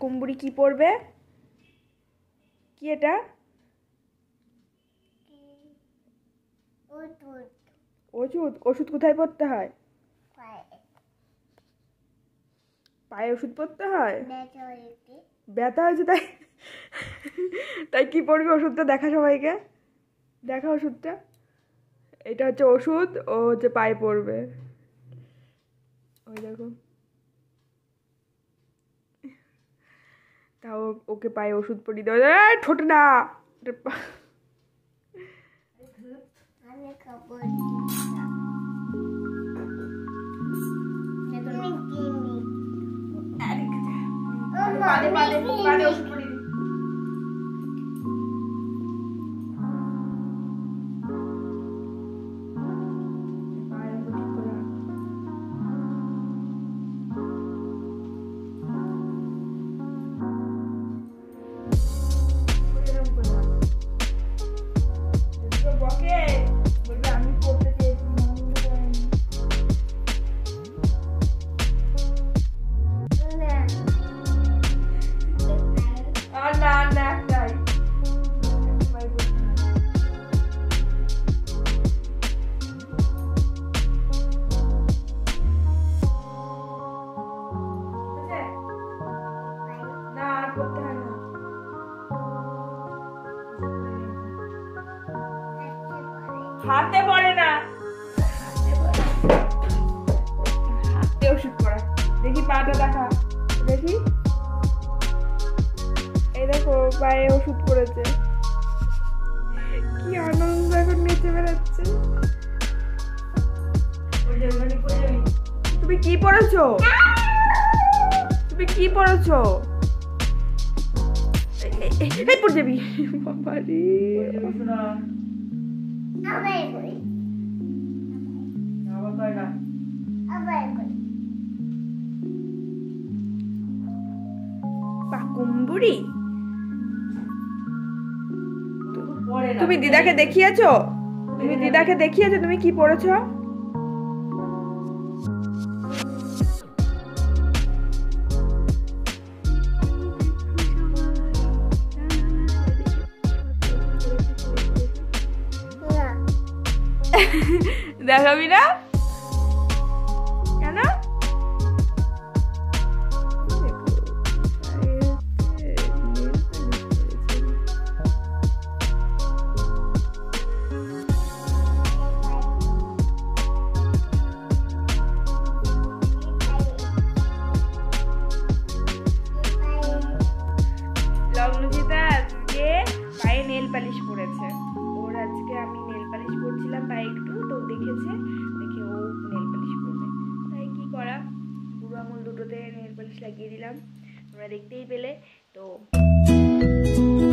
কুম্বুরি কি পড়বে? কি এটা? ওষুধ। ওষুধ কোথায় পড়তে হয়? পায়ে ওষুধ পড়তে হয়। ব্যথা হয়েছে তাই? তাই কি পড়বি ওষুধটা? দেখা সবাইকে, দেখা ওষুধটা। এটা হচ্ছে ওষুধ, ও হচ্ছে পায়ে পড়বে। ওই দেখো, তাও ওকে পায়ে ওষুধ পরিয়ে দেওয়া যায়। ঠোঁট না, ওষুধ পরিয়ে হাতে পড়ে না, হাতে ওষুধ পড়া। দেখি পাটা দেখা, দেখি। এই দেখো পায়ে ওষুধ পড়েছে। কি আনন্দ, এখন নেচে বেড়াচ্ছে। তুমি কি পড়েছো? তুমি কি পড়েছো? এই পড়ে যাবি বাবা রে। কুম্বুরি, তুমি দিদাকে দেখিয়েছো? তুমি দিদাকে দেখিয়েছো তুমি কি পড়েছো? দেখাবি না কেন? লগ্নজিতা আজকে পায়ে নেল পালিশ পরেছে। ওর আজকে আমি নেল পালিশ পরছিলাম পায়ে একটু, তো দেখেছে, দেখে ও নেল পালিশ পরবে। তাই কি করা, বুড়ো আঙুল দুটোতে নেল পালিশ লাগিয়ে দিলাম, তোমরা দেখতেই পেলে। তো